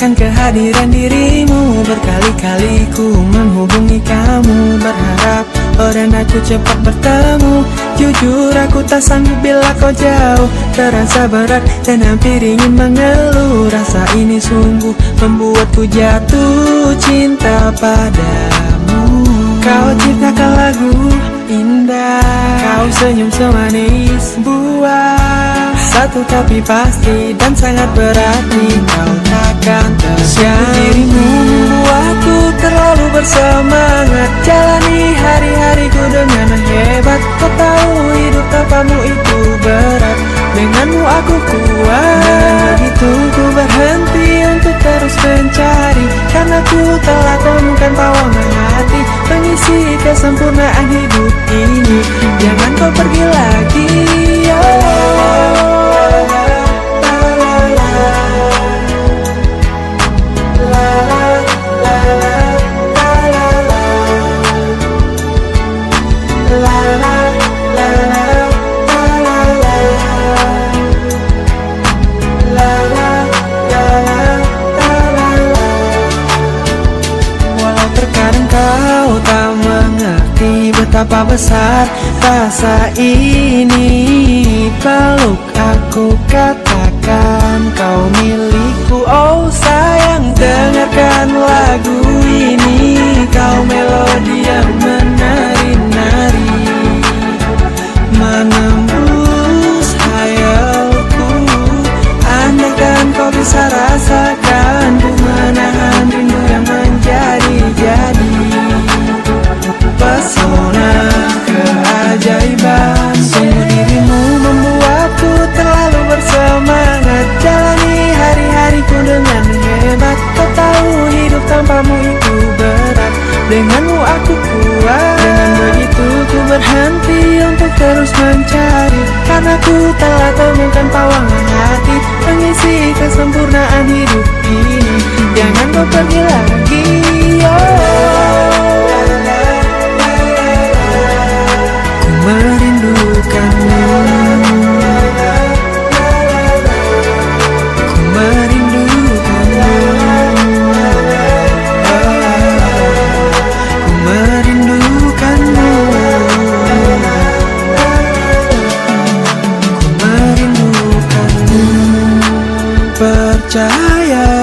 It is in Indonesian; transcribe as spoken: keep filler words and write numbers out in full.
merindukan kehadiran dirimu. Berkali-kali ku menghubungi kamu, berharap oh dan aku cepat bertemu. Jujur aku tak sanggup bila kau jauh, terasa berat dan hampir ingin mengeluh. Rasa ini sungguh membuatku jatuh cinta padamu. Kau ciptakan lagu indah, kau senyum semanis buah. Satu tapi pasti dan sangat berarti, kau takkan tergantung. Dirimu membuatku terlalu bersemangat, jalani hari-hariku dengan hebat. Kau tahu hidup tanpamu itu berat, denganmu aku kuat. Dengan begitu ku berhenti untuk terus mencari, karena ku telah temukan pawang hati, pengisi kesempurnaan hidup ini. Jangan kau pergi lagi, oh. Betapa besar rasa ini, peluk aku, katakan kau milikku. Oh sayang, dengarkan lagu ini, kau melodi yang menari-nari, menembus hayalku. Andaikan kau bisa rasakan, ku menahan rindu yang menjadi-jadi. Pesona keajaiban, sungguh dirimu membuatku terlalu bersemangat, jalani hari-hariku dengan hebat. Kau tahu hidup tanpamu itu berat, denganmu aku kuat. Dengan begitu ku berhenti untuk terus mencari, karena ku telah temukan pawangan hati, pengisi kesempurnaan hidup ini. Jangan kau pergi lagi, oh. Merindukanmu, ku merindukanmu, ku merindukanmu, ku merindukanmu. Percaya